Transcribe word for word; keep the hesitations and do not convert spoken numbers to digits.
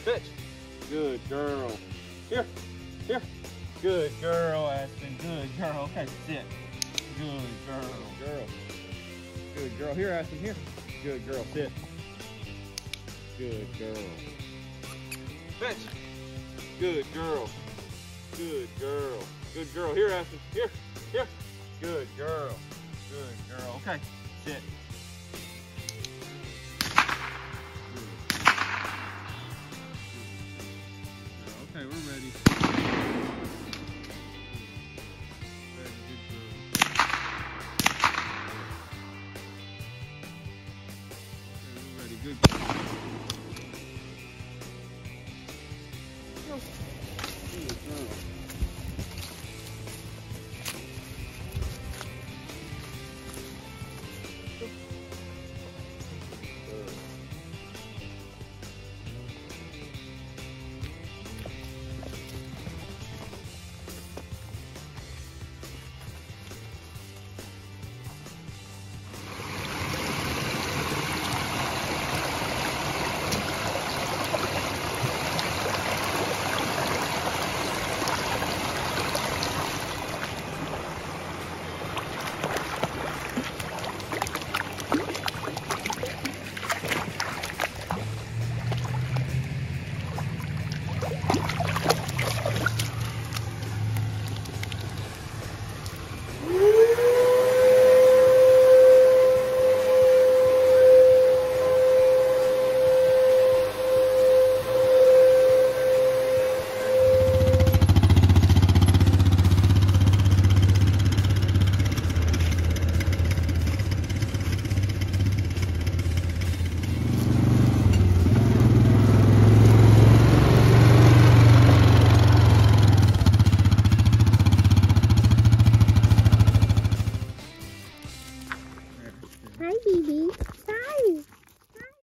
Pitch. Good girl. Here. Here. Good girl, Aspen. Good girl. Okay, sit. Good girl. Girl. Good girl. Here, Aspen. Here. Good girl. Sit. Good girl. Pitch. Good girl. Good girl. Good girl. Here, Aspen. Here. Here. Good girl. Good girl. Okay, sit. Okay, we're ready. Ready, good girl. Okay, we're ready, good girl. Good girl. Hi, baby.